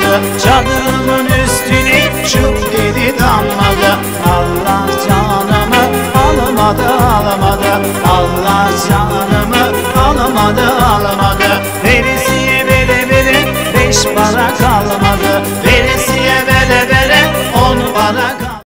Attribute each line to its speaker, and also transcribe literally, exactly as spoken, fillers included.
Speaker 1: Çadırımın üstüne şıp dedi damladı. Allah canımı alamadı alamadı, Allah canımı alamadı alamadı. Veresiye vere vere beş para kalmadı.